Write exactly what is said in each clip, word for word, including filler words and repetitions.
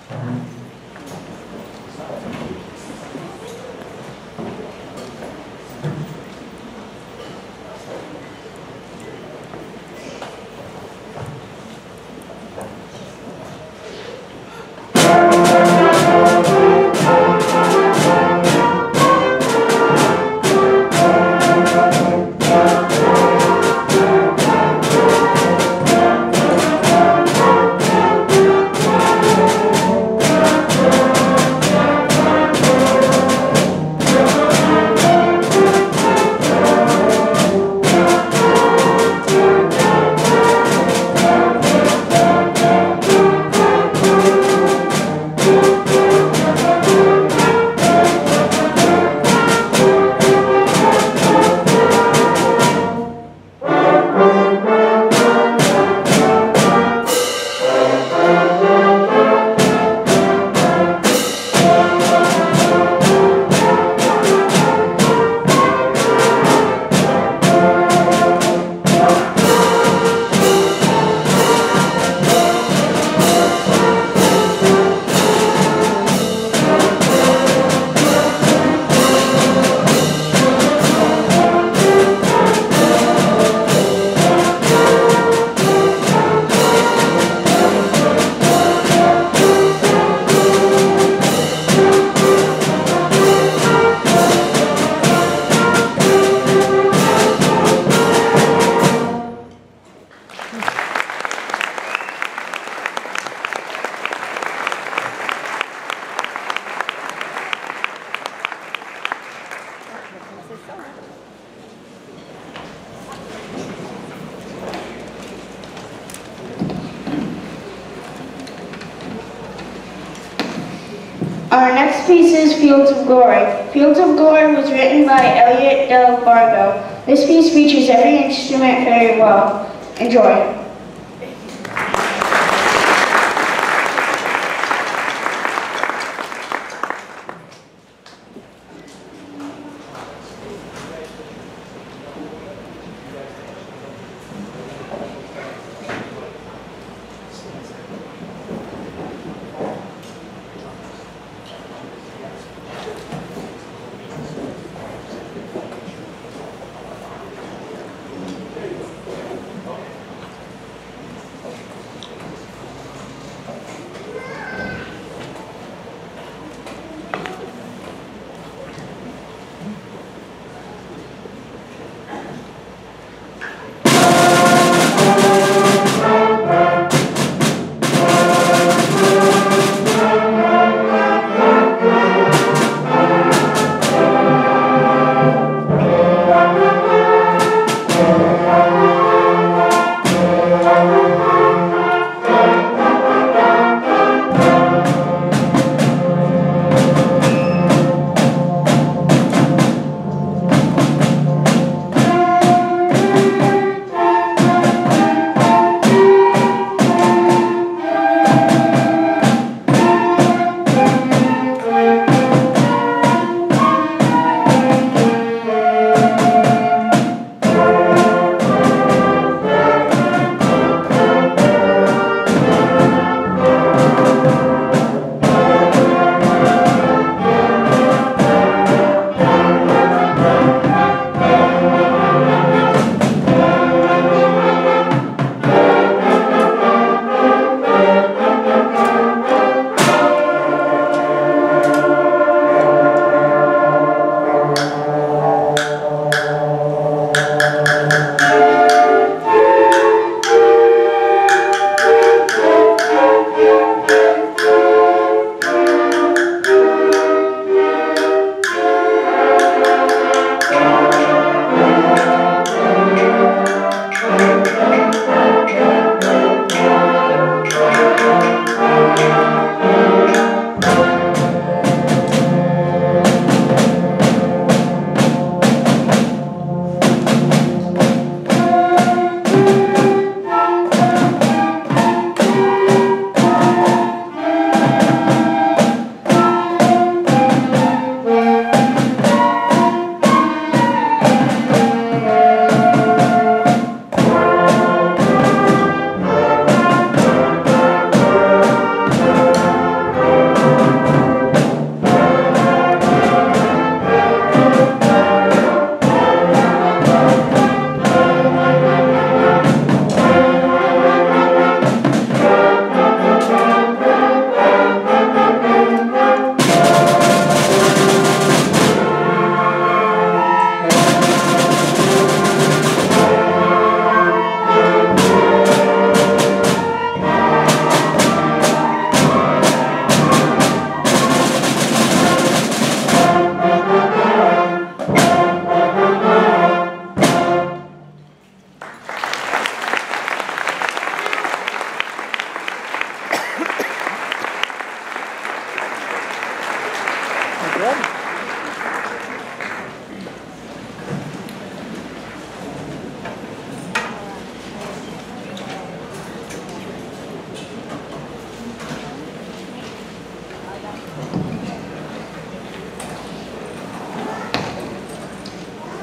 Our next piece is Fields of Glory. Fields of Glory was written by Elliot Del Bargo. This piece features every instrument very well. Enjoy.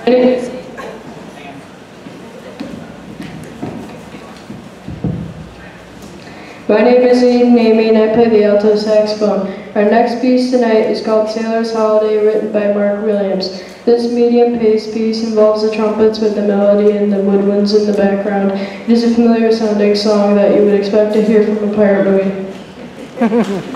My name is Eden Amy and I play the alto saxophone. Our next piece tonight is called Sailor's Holiday, written by Mark Williams. This medium-paced piece involves the trumpets with the melody and the woodwinds in the background. It is a familiar sounding song that you would expect to hear from a pirate movie.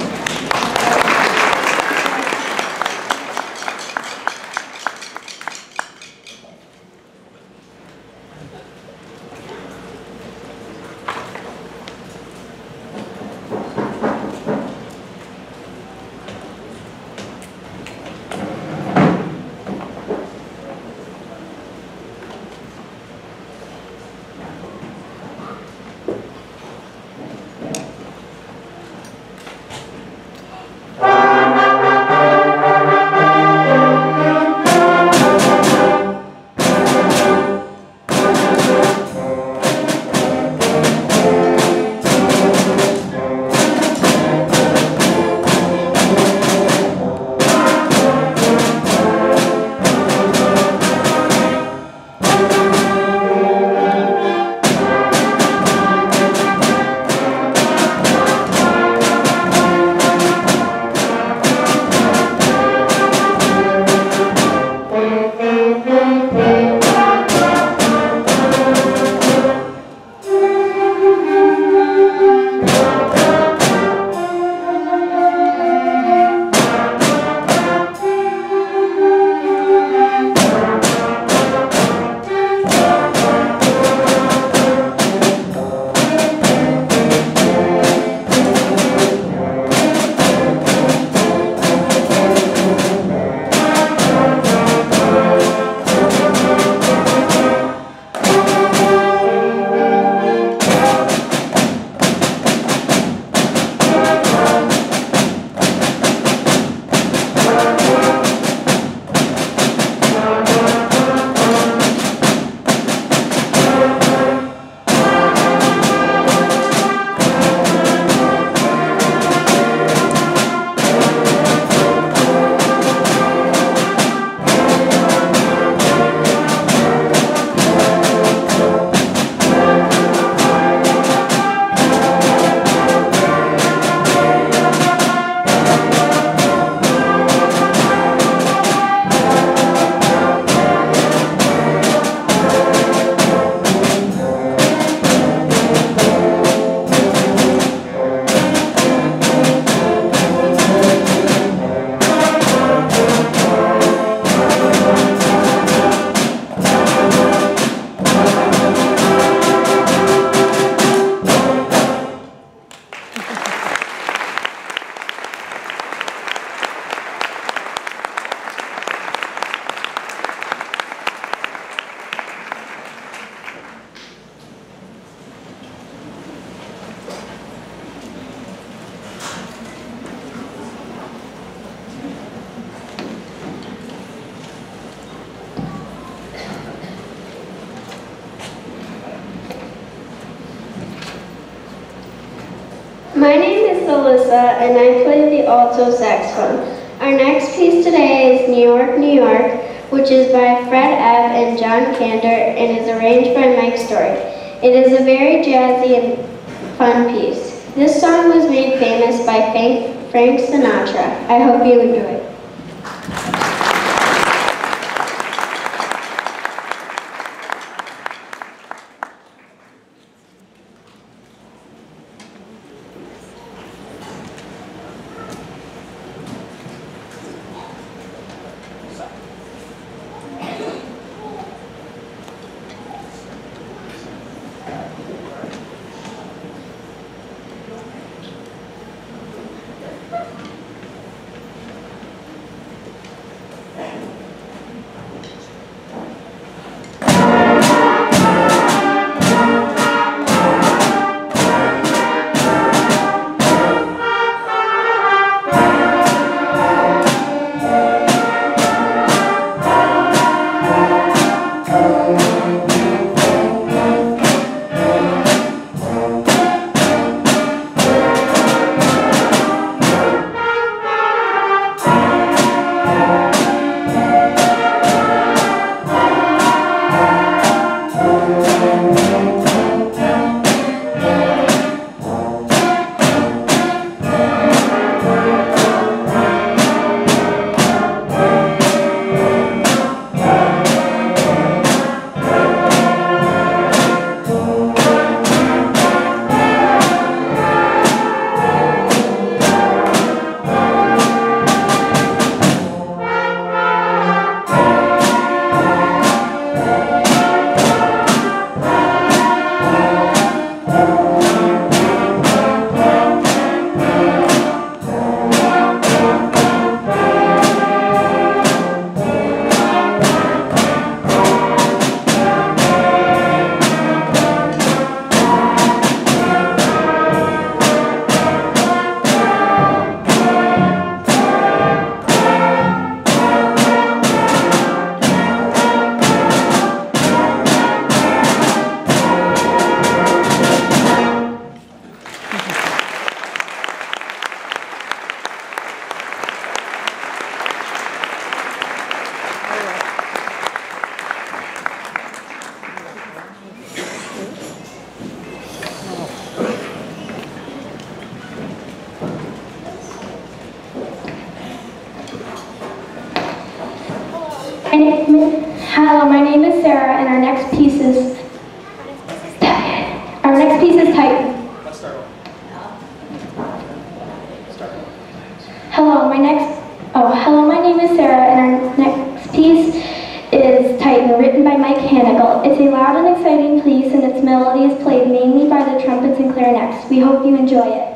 My name is Alyssa and I play the alto saxophone. Our next piece today is New York, New York, which is by Fred Ebb and John Kander and is arranged by Mike Story. It is a very jazzy and fun piece. This song was made famous by Frank Sinatra. I hope you enjoy it. And, hello, my name is Sarah, and our next piece is our next piece is Titan. Let's start. Start. Hello, my next oh hello, my name is Sarah, and our next piece is Titan, written by Mike Hannigal. It's a loud and exciting piece, and its melody is played mainly by the trumpets and clarinets. We hope you enjoy it.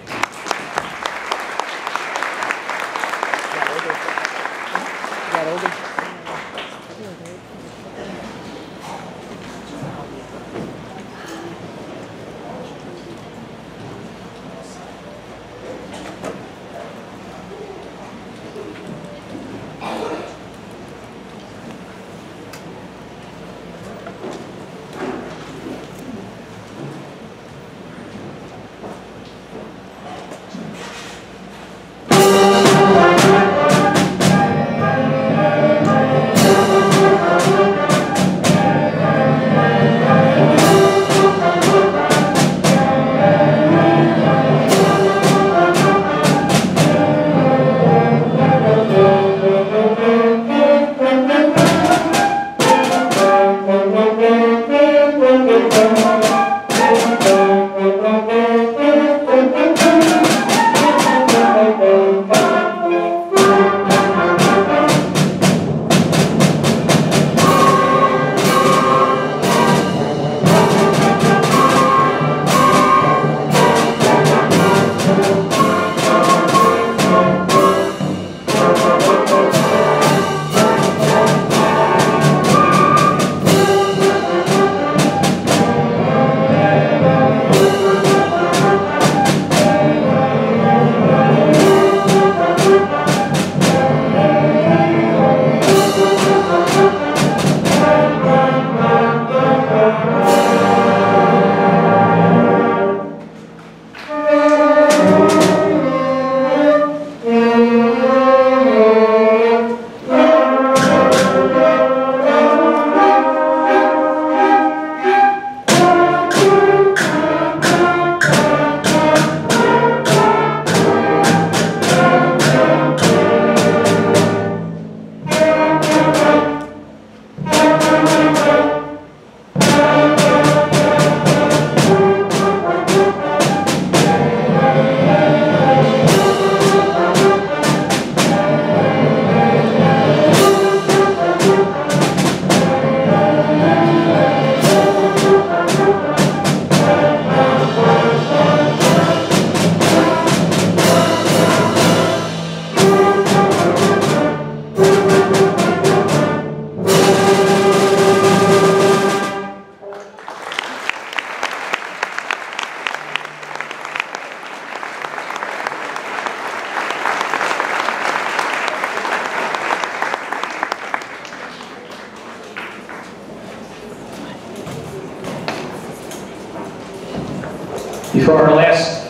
Before our last,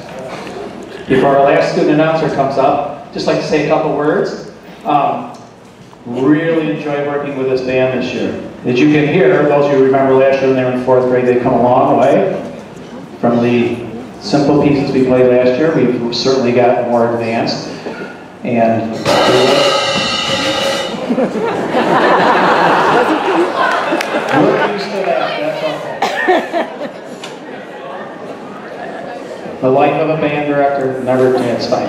before our last student announcer comes up, just like to say a couple words. Um, really enjoyed working with this band this year. As you can hear, those of you who remember last year when they were in fourth grade, they've come a long way from the simple pieces we played last year. We've certainly got more advanced, and we're used to that. That's okay. The life of a band director never gets fine.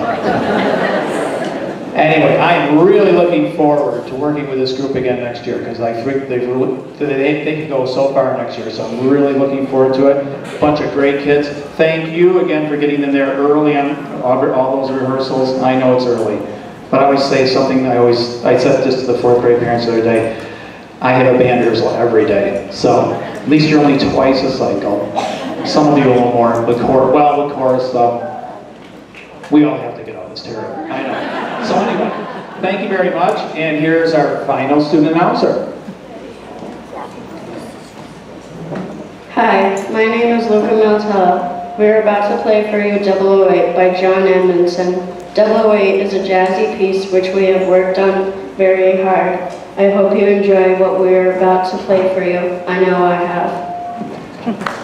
Anyway, I'm really looking forward to working with this group again next year because I think they've, they, they can go so far next year, so I'm really looking forward to it. Bunch of great kids. Thank you again for getting them there early on all, all those rehearsals. I know it's early, but I always say something, I always, I said this to the fourth grade parents the other day, I have a band rehearsal every day, so at least you're only twice a cycle. Some of you a little more, with chorus, well, with chorus, though, we all have to get out of this terrible. I know. So anyway, thank you very much, and here's our final student announcer. Hi, my name is Luca Maltella. We're about to play for you double oh eight by John Edmondson. double oh eight is a jazzy piece which we have worked on very hard. I hope you enjoy what we're about to play for you. I know I have.